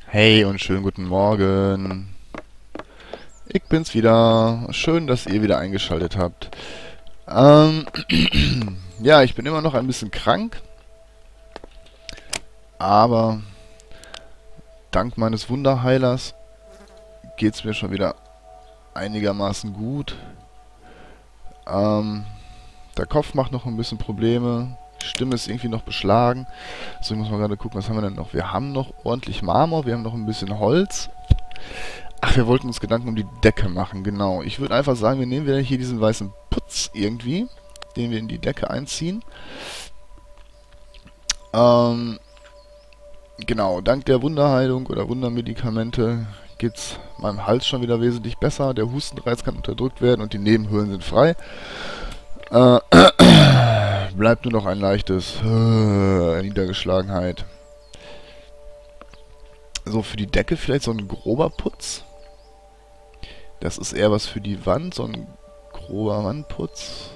Hey und schönen guten Morgen. Ich bin's wieder. Schön, dass ihr wieder eingeschaltet habt. Ähm, ja, ich bin immer noch ein bisschen krank, aber dank meines Wunderheilers geht's mir schon wieder einigermaßen gut. Ähm, der Kopf macht noch ein bisschen Probleme. Die Stimme ist irgendwie noch beschlagen. Also ich muss mal gerade gucken, was haben wir denn noch? Wir haben noch ordentlich Marmor, wir haben noch ein bisschen Holz. Ach, wir wollten uns Gedanken um die Decke machen, genau. Ich würde einfach sagen, wir nehmen wieder hier diesen weißen Putz irgendwie, den wir in die Decke einziehen. Ähm, genau, dank der Wunderheilung oder Wundermedikamente geht's meinem Hals schon wieder wesentlich besser. Der Hustenreiz kann unterdrückt werden und die Nebenhöhlen sind frei. Äh, bleibt nur noch ein leichtes Niedergeschlagenheit. So, für die Decke vielleicht so ein grober Putz. Das ist eher was für die Wand, so ein grober Wandputz.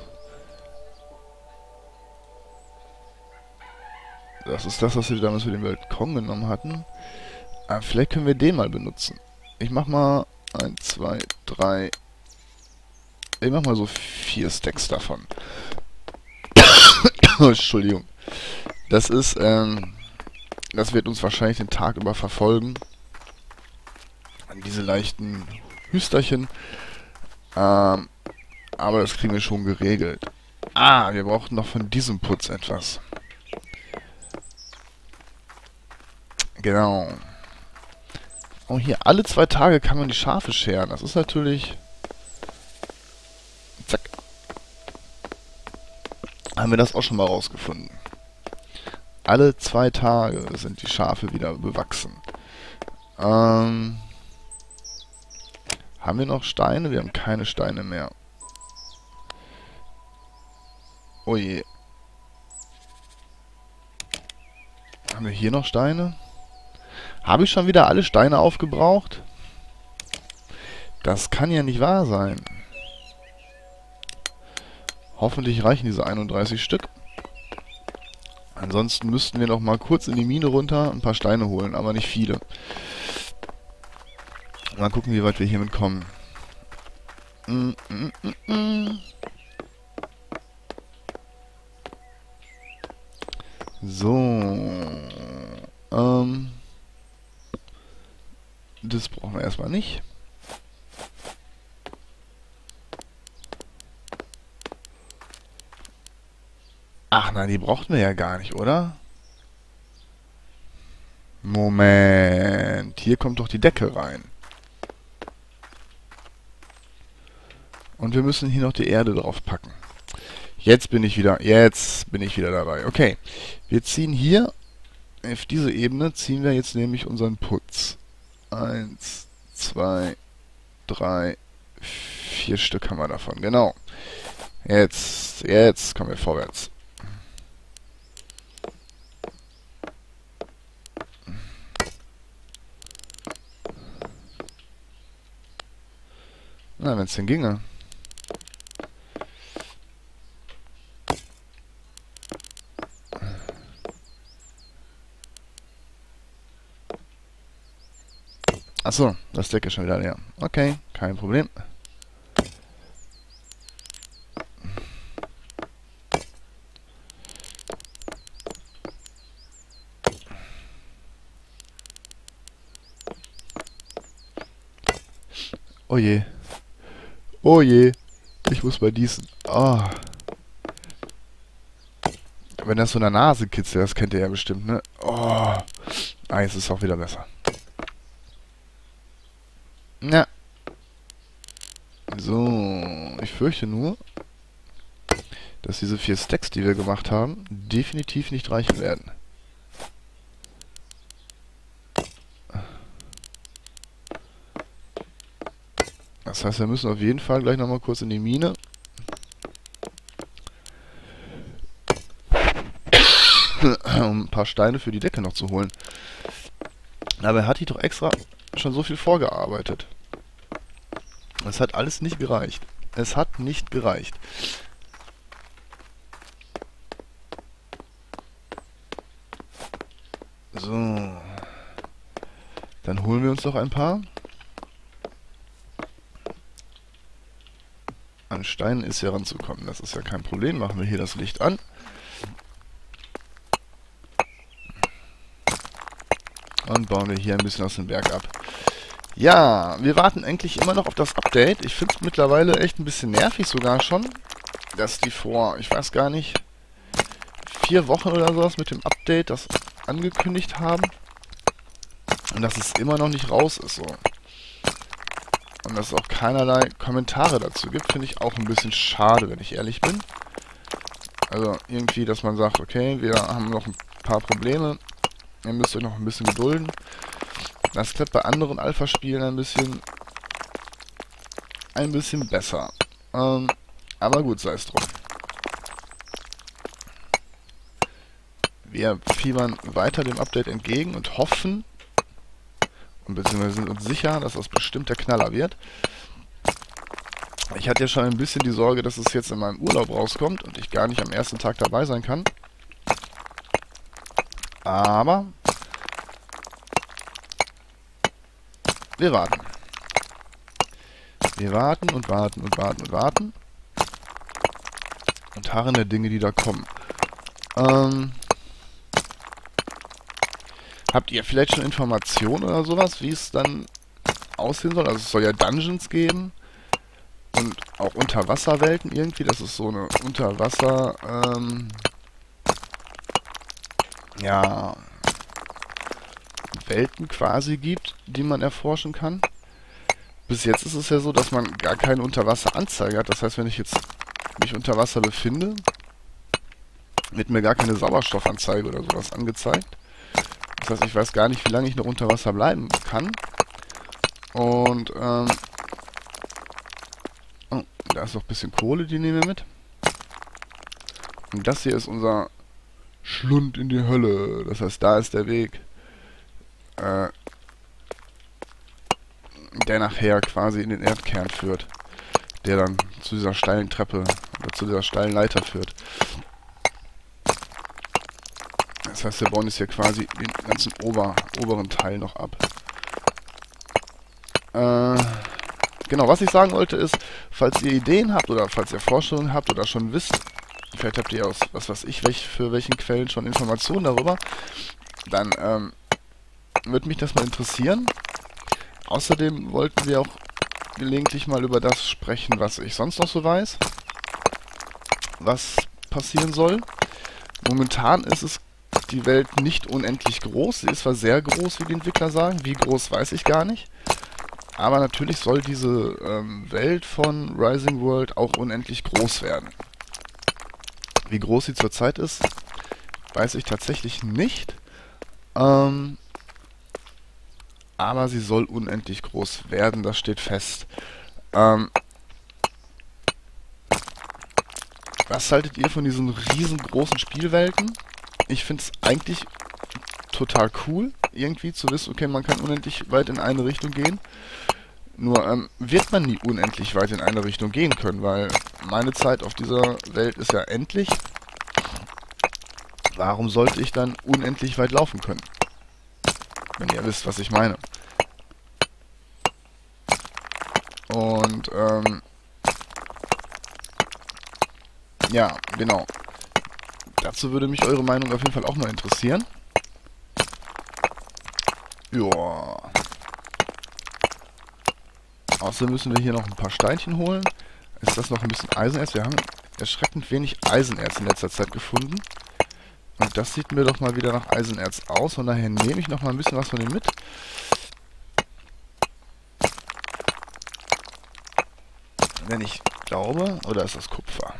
Das ist das, was wir damals für den Balkon genommen hatten. Aber vielleicht können wir den mal benutzen. Ich mach mal 1, 2, 3. Ich mach mal so 4 Stacks davon. Entschuldigung. Das ist, das wird uns wahrscheinlich den Tag über verfolgen. Diese leichten Hüsterchen. Aber das kriegen wir schon geregelt. Ah, wir brauchen noch von diesem Putz etwas. Genau. Und hier alle 2 Tage kann man die Schafe scheren. Das ist natürlich... Zack. Haben wir das auch schon mal rausgefunden. Alle 2 Tage sind die Schafe wieder bewachsen. Haben wir noch Steine? Wir haben keine Steine mehr. Oh je. Haben wir hier noch Steine? Habe ich schon wieder alle Steine aufgebraucht? Das kann ja nicht wahr sein. Hoffentlich reichen diese 31 Stück. Ansonsten müssten wir noch mal kurz in die Mine runter ein paar Steine holen, aber nicht viele. Mal gucken, wie weit wir hiermit kommen. So. Das brauchen wir erstmal nicht. Ach nein, die brauchten wir ja gar nicht, oder? Moment. Hier kommt doch die Decke rein. Und wir müssen hier noch die Erde drauf packen. Jetzt bin ich wieder dabei. Okay. Wir ziehen hier, auf diese Ebene, ziehen wir jetzt nämlich unseren Putz. 1, 2, 3, 4 Stück haben wir davon. Genau. Jetzt kommen wir vorwärts. Na, wenn es denn ginge. Achso, das Deck ist schon wieder leer. Okay, kein Problem. Oh je. Oh je. Ich muss mal gießen. Oh. Wenn das so in der Nase kitzelt, das kennt ihr ja bestimmt, ne? Oh. Ah, jetzt ist es auch wieder besser. Ja. So. Ich fürchte nur, dass diese 4 Stacks, die wir gemacht haben, definitiv nicht reichen werden. Das heißt, wir müssen auf jeden Fall gleich nochmal kurz in die Mine. Um ein paar Steine für die Decke noch zu holen. Aber hat die doch extra schon so viel vorgearbeitet. Es hat alles nicht gereicht. Es hat nicht gereicht. So. Dann holen wir uns doch ein paar. An Steinen ist ja ranzukommen. Das ist ja kein Problem. Machen wir hier das Licht an. Und bauen wir hier ein bisschen aus dem Berg ab. Ja, wir warten eigentlich immer noch auf das Update. Ich finde es mittlerweile echt ein bisschen nervig sogar schon, dass die vor, ich weiß gar nicht, 4 Wochen oder sowas mit dem Update das angekündigt haben. Und dass es immer noch nicht raus ist so. Und dass es auch keinerlei Kommentare dazu gibt, finde ich auch ein bisschen schade, wenn ich ehrlich bin. Also irgendwie, dass man sagt, okay, wir haben noch ein paar Probleme, ihr müsst euch noch ein bisschen gedulden. Das klappt bei anderen Alpha-Spielen ein bisschen besser. Aber gut, sei es drum. Wir fiebern weiter dem Update entgegen und hoffen, und beziehungsweise sind uns sicher, dass das bestimmt der Knaller wird. Ich hatte ja schon ein bisschen die Sorge, dass es jetzt in meinem Urlaub rauskommt und ich gar nicht am ersten Tag dabei sein kann. Aber wir warten. Wir warten und warten und warten und warten. Und harren der Dinge, die da kommen. Habt ihr vielleicht schon Informationen oder sowas, wie es dann aussehen soll? Also es soll ja Dungeons geben und auch Unterwasserwelten irgendwie, dass es so eine Unterwasser, ja, Welten quasi gibt, die man erforschen kann. Bis jetzt ist es ja so, dass man gar keine Unterwasseranzeige hat. Das heißt, wenn ich jetzt mich unter Wasser befinde, wird mir gar keine Sauerstoffanzeige oder sowas angezeigt. Das heißt, ich weiß gar nicht, wie lange ich noch unter Wasser bleiben kann. Und, oh, da ist noch ein bisschen Kohle, die nehmen wir mit. Und das hier ist unser Schlund in die Hölle. Das heißt, da ist der Weg, der nachher quasi in den Erdkern führt. Der dann zu dieser steilen Treppe oder zu dieser steilen Leiter führt. Das heißt, wir bauen jetzt hier quasi den ganzen oberen Teil noch ab. Genau, was ich sagen wollte ist, falls ihr Ideen habt oder falls ihr Vorstellungen habt oder schon wisst, vielleicht habt ihr aus, was weiß ich, für welchen Quellen schon Informationen darüber, dann würde mich das mal interessieren. Außerdem wollten wir auch gelegentlich mal über das sprechen, was ich sonst noch so weiß, was passieren soll. Momentan ist es die Welt nicht unendlich groß. Sie ist zwar sehr groß, wie die Entwickler sagen. Wie groß, weiß ich gar nicht. Aber natürlich soll diese Welt von Rising World auch unendlich groß werden. Wie groß sie zurzeit ist, weiß ich tatsächlich nicht. Aber sie soll unendlich groß werden, das steht fest. Was haltet ihr von diesen riesengroßen Spielwelten? Ich finde es eigentlich total cool, irgendwie zu wissen, okay, man kann unendlich weit in eine Richtung gehen. Nur wird man nie unendlich weit in eine Richtung gehen können, weil meine Zeit auf dieser Welt ist ja endlich. Warum sollte ich dann unendlich weit laufen können? Wenn ihr wisst, was ich meine. Und, ja, genau. Dazu würde mich eure Meinung auf jeden Fall auch mal interessieren. Joa. Außerdem müssen wir hier noch ein paar Steinchen holen. Ist das noch ein bisschen Eisenerz? Wir haben erschreckend wenig Eisenerz in letzter Zeit gefunden. Und das sieht mir doch mal wieder nach Eisenerz aus. Von daher nehme ich noch mal ein bisschen was von dem mit. Wenn ich glaube, oder ist das Kupfer?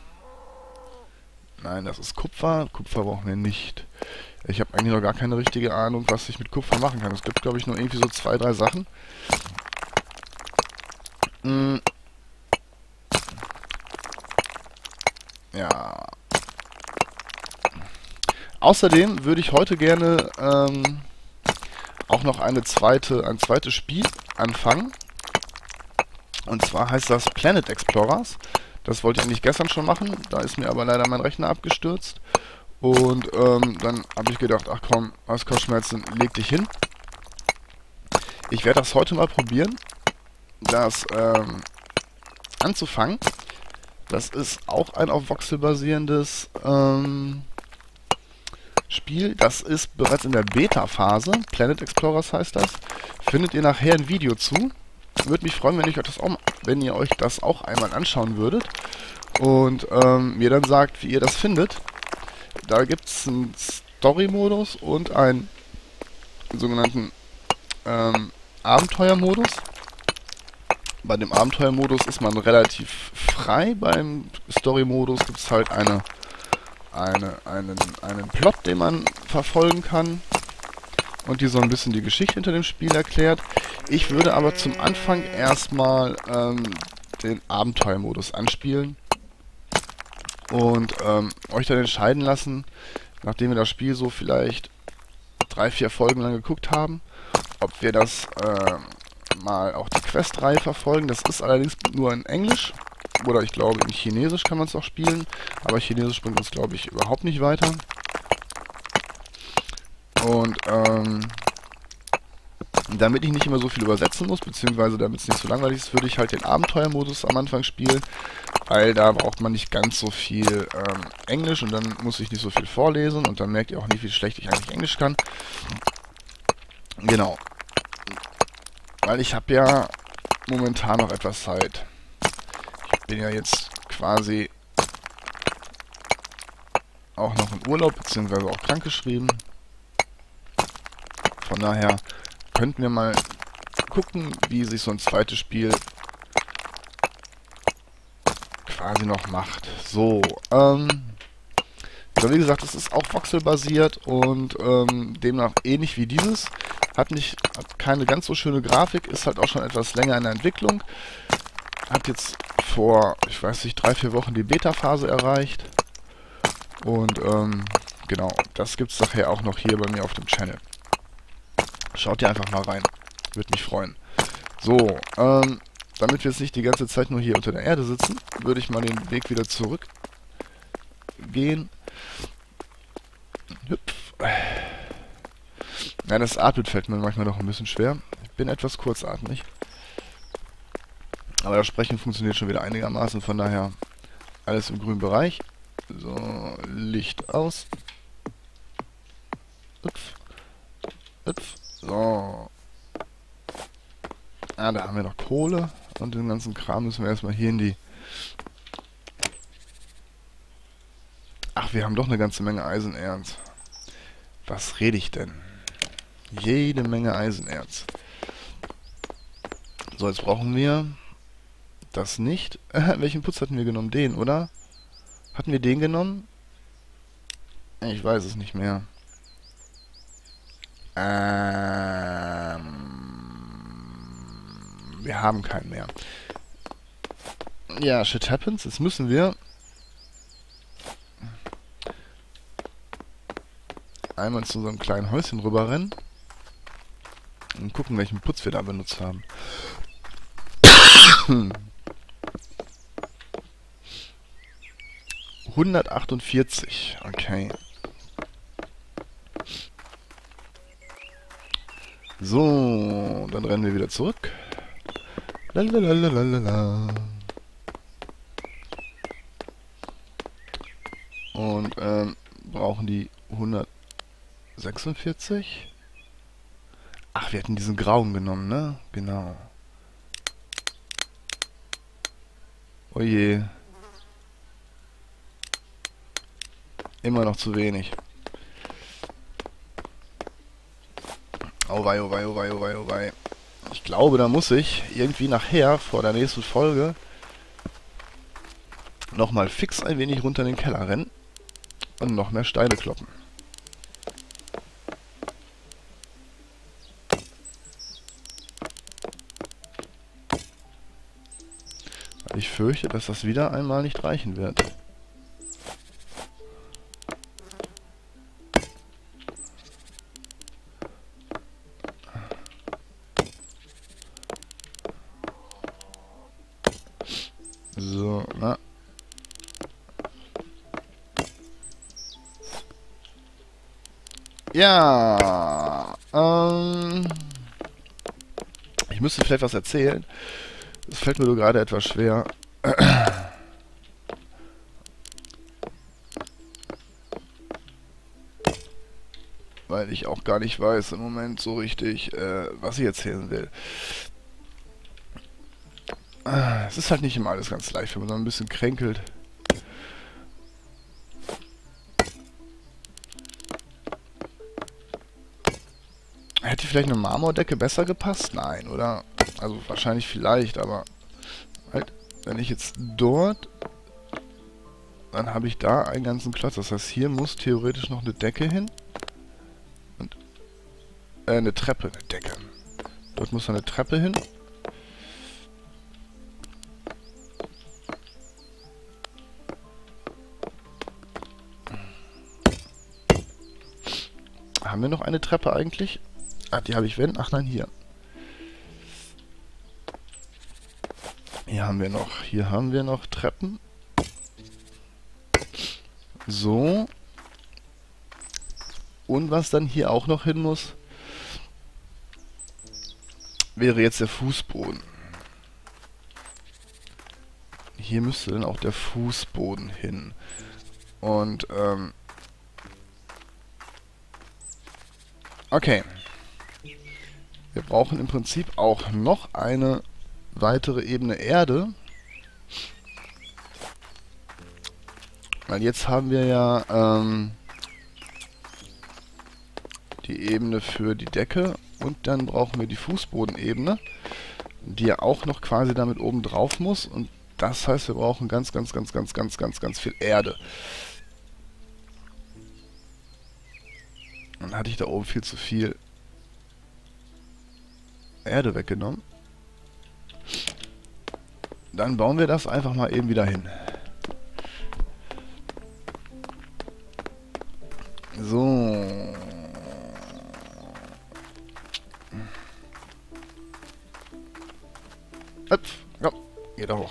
Nein, das ist Kupfer. Kupfer brauchen wir nicht. Ich habe eigentlich noch gar keine richtige Ahnung, was ich mit Kupfer machen kann. Es gibt, glaube ich, nur irgendwie so 2, 3 Sachen. Ja. Außerdem würde ich heute gerne auch noch ein zweites Spiel anfangen. Und zwar heißt das Planet Explorers. Das wollte ich eigentlich gestern schon machen. Da ist mir aber leider mein Rechner abgestürzt. Und dann habe ich gedacht, ach komm, was Kopfschmerzen, leg dich hin. Ich werde das heute mal probieren, das anzufangen. Das ist auch ein auf Voxel basierendes Spiel. Das ist bereits in der Beta-Phase. Planet Explorers heißt das. Findet ihr nachher ein Video zu. Würde mich freuen, wenn ihr euch das auch einmal anschauen würdet und mir dann sagt, wie ihr das findet. Da gibt es einen Story-Modus und einen sogenannten Abenteuermodus. Bei dem Abenteuermodus ist man relativ frei. Beim Story-Modus gibt es halt einen Plot, den man verfolgen kann und die so ein bisschen die Geschichte hinter dem Spiel erklärt. Ich würde aber zum Anfang erstmal den Abenteuermodus anspielen und euch dann entscheiden lassen, nachdem wir das Spiel so vielleicht 3-4 Folgen lang geguckt haben, ob wir das mal auch die Quest-Reihe verfolgen. Das ist allerdings nur in Englisch. Oder ich glaube, in Chinesisch kann man es auch spielen. Aber Chinesisch bringt uns, glaube ich, überhaupt nicht weiter. Und damit ich nicht immer so viel übersetzen muss, beziehungsweise damit es nicht so langweilig ist, würde ich halt den Abenteuermodus am Anfang spielen. Weil da braucht man nicht ganz so viel Englisch und dann muss ich nicht so viel vorlesen. Und dann merkt ihr auch nicht, wie schlecht ich eigentlich Englisch kann. Genau. Weil ich habe ja momentan noch etwas Zeit. Ich bin ja jetzt quasi auch noch im Urlaub, beziehungsweise auch krankgeschrieben. Von daher könnten wir mal gucken, wie sich so ein zweites Spiel quasi noch macht. So, wie gesagt, es ist auch voxelbasiert und demnach ähnlich wie dieses. Hat keine ganz so schöne Grafik, ist halt auch schon etwas länger in der Entwicklung. Hat jetzt vor, ich weiß nicht, 3-4 Wochen die Beta-Phase erreicht. Und genau, das gibt es nachher auch noch hier bei mir auf dem Channel. Schaut ihr einfach mal rein. Würde mich freuen. So, damit wir jetzt nicht die ganze Zeit nur hier unter der Erde sitzen, würde ich mal den Weg wieder zurückgehen. Hüpf. Ja, das Atmen fällt mir manchmal noch ein bisschen schwer. Ich bin etwas kurzatmig. Aber das Sprechen funktioniert schon wieder einigermaßen, von daher alles im grünen Bereich. So, Licht aus. Hüpf. Hüpf. So. Ah, da haben wir noch Kohle. Und den ganzen Kram müssen wir erstmal hier in die... Ach, wir haben doch eine ganze Menge Eisenerz. Was rede ich denn? Jede Menge Eisenerz. So, jetzt brauchen wir das nicht. Welchen Putz hatten wir genommen? Den, oder? Hatten wir den genommen? Ich weiß es nicht mehr. Wir haben keinen mehr. Ja, shit happens. Jetzt müssen wir einmal zu unserem kleinen Häuschen rüber rennen und gucken, welchen Putz wir da benutzt haben. 148, okay. So, dann rennen wir wieder zurück. Lalalala. Und brauchen die 146. Ach, wir hatten diesen grauen genommen, ne? Genau. Oh je. Immer noch zu wenig. Oh wei, oh wei, oh wei, oh wei, oh wei. Ich glaube, da muss ich irgendwie nachher, vor der nächsten Folge, nochmal fix ein wenig runter in den Keller rennen und noch mehr Steine kloppen. Ich fürchte, dass das wieder einmal nicht reichen wird. So, na. Ja, Ich müsste vielleicht was erzählen. Das fällt mir nur gerade etwas schwer. Weil ich auch gar nicht weiß im Moment so richtig, was ich erzählen will. Es ist halt nicht immer alles ganz leicht, wenn man so ein bisschen kränkelt. Hätte vielleicht eine Marmordecke besser gepasst? Nein, oder? Also wahrscheinlich vielleicht, aber halt, wenn ich jetzt dort, dann habe ich da einen ganzen Klotz. Das heißt, hier muss theoretisch noch eine Decke hin. Und eine Treppe, eine Decke. Dort muss eine Treppe hin. Haben wir noch eine Treppe eigentlich? Ah, die habe ich wenn? Ach nein, hier. Hier haben wir noch Treppen. So. Und was dann hier auch noch hin muss, wäre jetzt der Fußboden. Hier müsste dann auch der Fußboden hin. Und, okay. Wir brauchen im Prinzip auch noch eine weitere Ebene Erde. Weil jetzt haben wir ja die Ebene für die Decke und dann brauchen wir die Fußbodenebene, die ja auch noch quasi damit oben drauf muss. Und das heißt, wir brauchen ganz viel Erde. Dann hatte ich da oben viel zu viel Erde weggenommen. Dann bauen wir das einfach mal eben wieder hin. So. Hüpf. Ja, geht da hoch.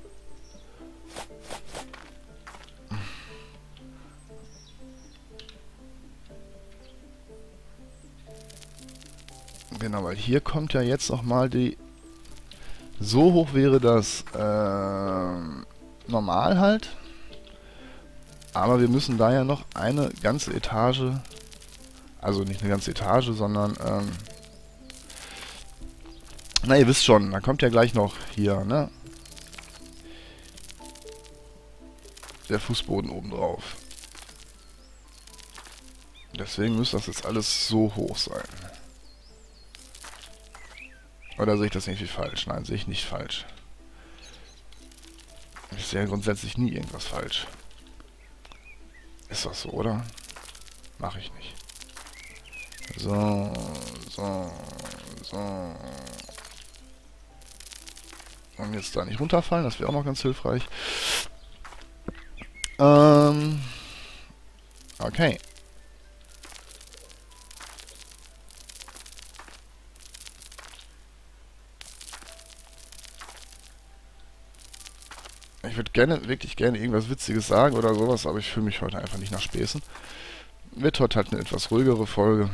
Genau, weil hier kommt ja jetzt nochmal die... So hoch wäre das normal halt. Aber wir müssen da ja noch eine ganze Etage... Also nicht eine ganze Etage, sondern... na, ihr wisst schon, da kommt ja gleich noch hier, ne? Der Fußboden oben drauf. Deswegen müsste das jetzt alles so hoch sein. Oder sehe ich das irgendwie falsch? Nein, sehe ich nicht falsch. Ich sehe ja grundsätzlich nie irgendwas falsch. Ist das so, oder? Mache ich nicht. So, so, so. Und jetzt da nicht runterfallen, das wäre auch noch ganz hilfreich. Okay. Ich würde wirklich gerne irgendwas Witziges sagen oder sowas, aber ich fühle mich heute einfach nicht nach Späßen. Wird heute halt eine etwas ruhigere Folge.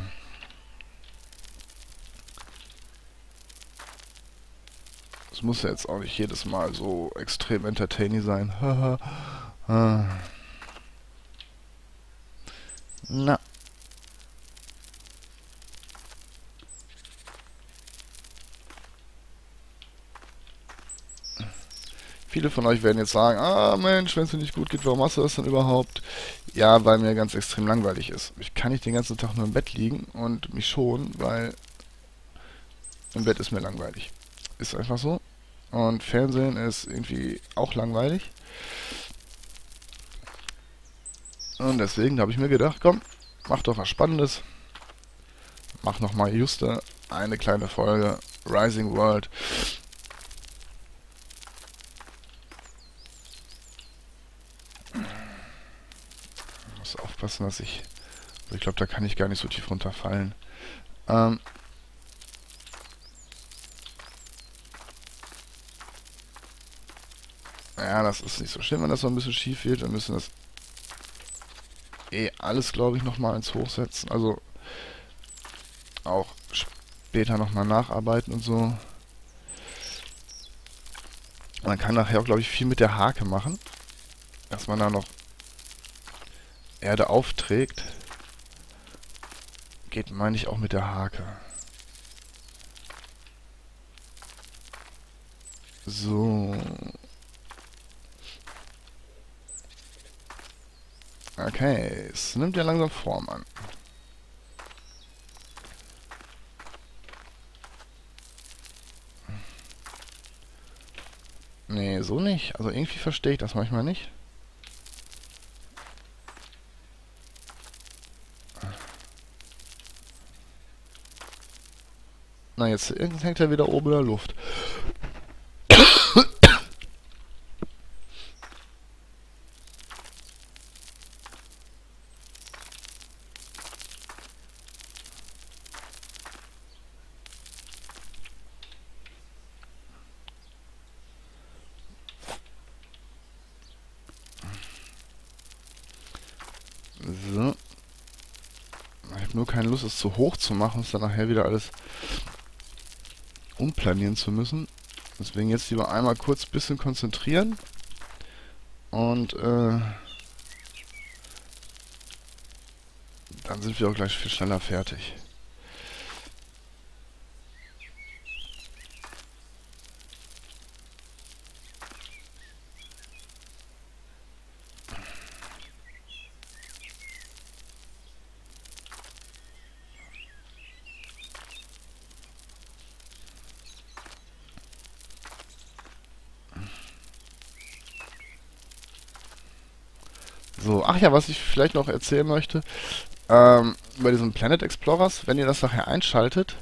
Es muss ja jetzt auch nicht jedes Mal so extrem entertaining sein. Na. Viele von euch werden jetzt sagen, ah Mensch, wenn es dir nicht gut geht, warum machst du das denn überhaupt? Ja, weil mir ganz extrem langweilig ist. Ich kann nicht den ganzen Tag nur im Bett liegen und mich schonen, weil im Bett ist mir langweilig. Ist einfach so. Und Fernsehen ist irgendwie auch langweilig. Und deswegen habe ich mir gedacht, komm, mach doch was Spannendes. Mach nochmal juste eine kleine Folge Rising World. Ich muss aufpassen, dass ich glaube, da kann ich gar nicht so tief runterfallen. Ja, das ist nicht so schlimm, wenn das so ein bisschen schief wird. Wir müssen das alles, glaube ich, nochmal ins Hochsetzen. Also auch später nochmal nacharbeiten und so. Man kann nachher auch, glaube ich, viel mit der Hake machen, dass man da noch Erde aufträgt. Geht, meine ich, auch mit der Hake. So. Okay, es nimmt ja langsam Form an. Nee, so nicht. Also irgendwie verstehe ich das manchmal nicht. Na, jetzt hängt er wieder oben in der Luft. So. Ich habe nur keine Lust, es zu hoch zu machen, es dann nachher wieder alles umplanieren zu müssen. Deswegen jetzt lieber einmal kurz ein bisschen konzentrieren. Und dann sind wir auch gleich viel schneller fertig. So, ach ja, was ich vielleicht noch erzählen möchte, bei diesen Planet Explorers, wenn ihr das nachher einschaltet,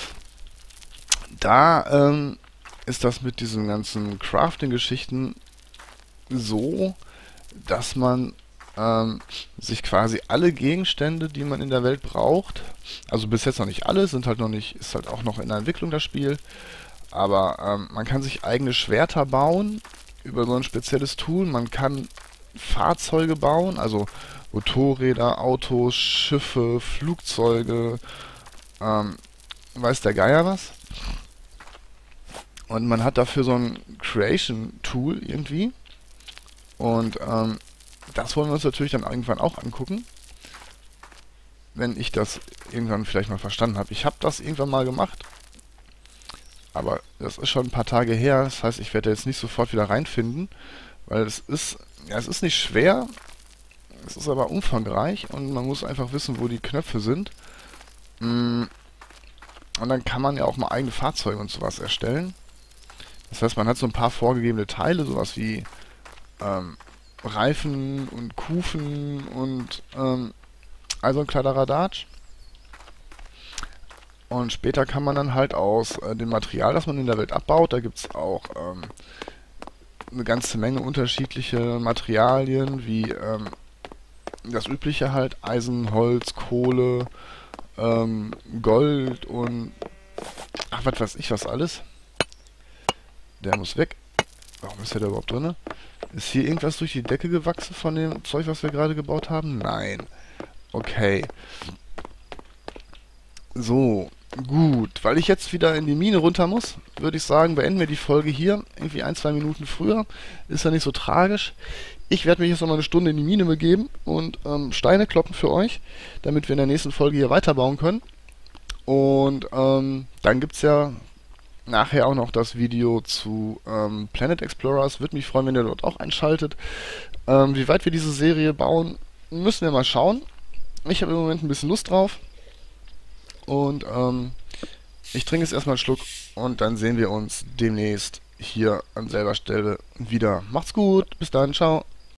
da ist das mit diesen ganzen Crafting-Geschichten so, dass man sich quasi alle Gegenstände, die man in der Welt braucht, also bis jetzt noch nicht alle, sind halt noch nicht, ist halt auch noch in der Entwicklung das Spiel, aber man kann sich eigene Schwerter bauen über so ein spezielles Tool, man kann Fahrzeuge bauen, also Motorräder, Autos, Schiffe, Flugzeuge, weiß der Geier was. Und man hat dafür so ein Creation-Tool irgendwie. Und das wollen wir uns natürlich dann irgendwann auch angucken, wenn ich das irgendwann vielleicht mal verstanden habe. Ich habe das irgendwann mal gemacht, aber das ist schon ein paar Tage her. Das heißt, ich werde jetzt nicht sofort wieder reinfinden, weil es ist, ja, es ist nicht schwer, es ist aber umfangreich und man muss einfach wissen, wo die Knöpfe sind. Und dann kann man ja auch mal eigene Fahrzeuge und sowas erstellen. Das heißt, man hat so ein paar vorgegebene Teile, sowas wie Reifen und Kufen und all so ein Kladderadatsch. Und später kann man dann halt aus dem Material, das man in der Welt abbaut, da gibt es auch eine ganze Menge unterschiedliche Materialien, wie das übliche halt, Eisen, Holz, Kohle, Gold und ach, was weiß ich was alles. Der muss weg. Warum ist der da überhaupt drin? Ist hier irgendwas durch die Decke gewachsen von dem Zeug, was wir gerade gebaut haben? Nein. Okay. So, gut. Weil ich jetzt wieder in die Mine runter muss, würde ich sagen, beenden wir die Folge hier. Irgendwie 1-2 Minuten früher. Ist ja nicht so tragisch. Ich werde mich jetzt noch mal eine Stunde in die Mine begeben und Steine kloppen für euch, damit wir in der nächsten Folge hier weiterbauen können. Und dann gibt es ja nachher auch noch das Video zu Planet Explorers. Würde mich freuen, wenn ihr dort auch einschaltet. Wie weit wir diese Serie bauen, müssen wir mal schauen. Ich habe im Moment ein bisschen Lust drauf. Und ich trinke jetzt erstmal einen Schluck und dann sehen wir uns demnächst hier an selber Stelle wieder. Macht's gut, bis dann, ciao.